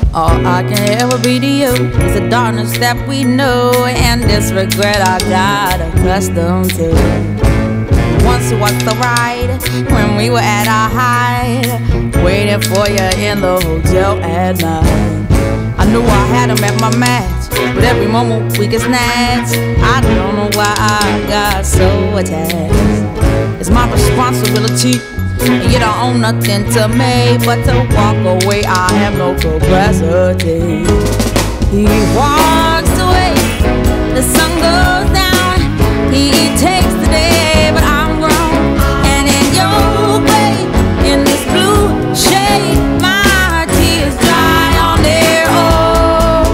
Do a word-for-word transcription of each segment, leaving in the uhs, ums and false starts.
All I can ever be to you is the darkness that we know, and this regret I got accustomed to. Once was the ride when we were at our height, waiting for you in the hotel at night. I knew I had him at my match, but every moment we get snatched. I don't know why I got so attached. It's my responsibility, and you don't own nothing to me but to walk away. I have no capacity. He walks away, the sun goes down. He takes the day, but I'm grown. And in your way, in this blue shade, my tears dry on their own.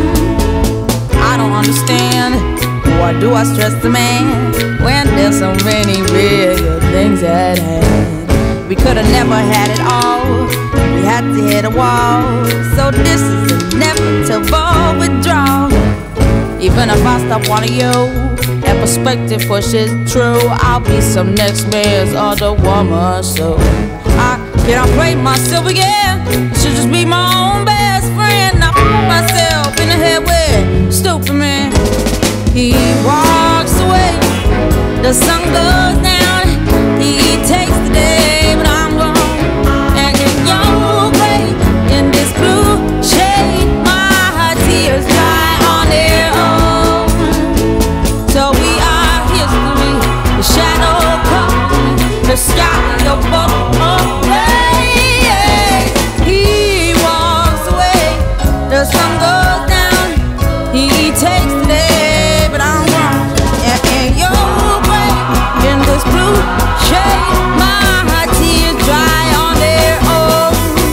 I don't understand, why do I stress the man when there's so many bigger things at hand? We could've never had it all, we had to hit a wall. So this is inevitable withdrawal. Even if I stop wanting you, and perspective pushes true, I'll be some next man's other woman. So I cannot play myself again, I should just be my own best friend. I put myself in the head with stupid man. He walks away, the sun goes down. He takes the day, but I'm gone. And in your way, in this blue shade, my tears dry on their own. So we are history, the shadow comes, the sky above place. He walks away, the sun goes down. He takes the day, but I'm gone. And in your way, in this blue shade, my tears dry on their own.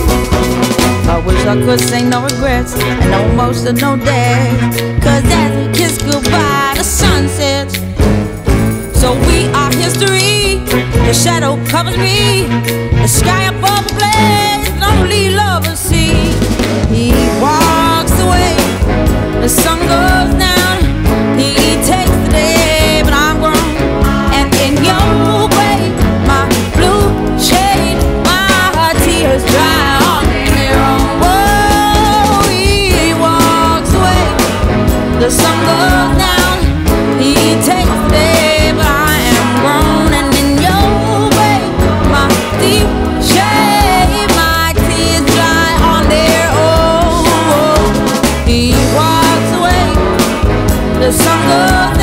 I wish I could say no regrets and no emotional day, cause as we kiss goodbye, the sun sets. So we are history, the shadow covers me, the sky above the blaze, lonely lovers see. He walks away, the sun goes down. He takes the day, but I'm grown. And in your way, my blue shade, my tears dry on their own. Whoa, he walks away, the sun goes down. He takes the day, but I am grown. And in your way, my deep shade, my tears dry on their own. He walks away, the sun goes down.